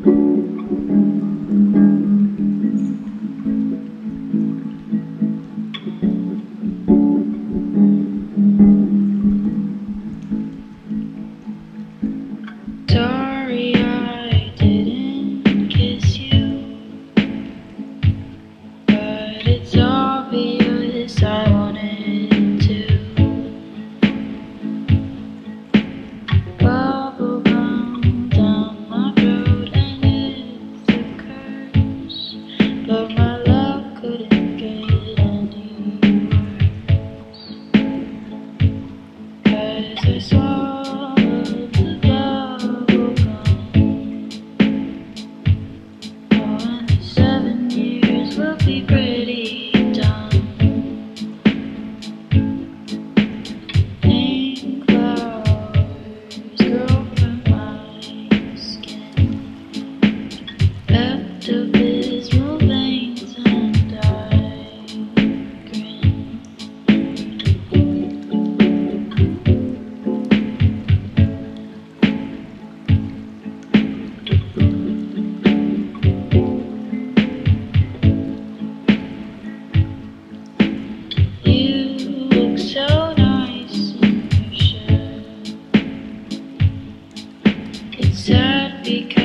Sorry I didn't kiss you, but it's obvious I wanted to. Bubble gum down my throat and it's a curse, but my love couldn't get any worse, 'cause I swallowed the bubble gum. Oh, and the 7 years will be pretty dumb. Pink flowers grow from my skin, Pepto-Bismol veins, and I grin. You look so nice in your shirt. It's sad because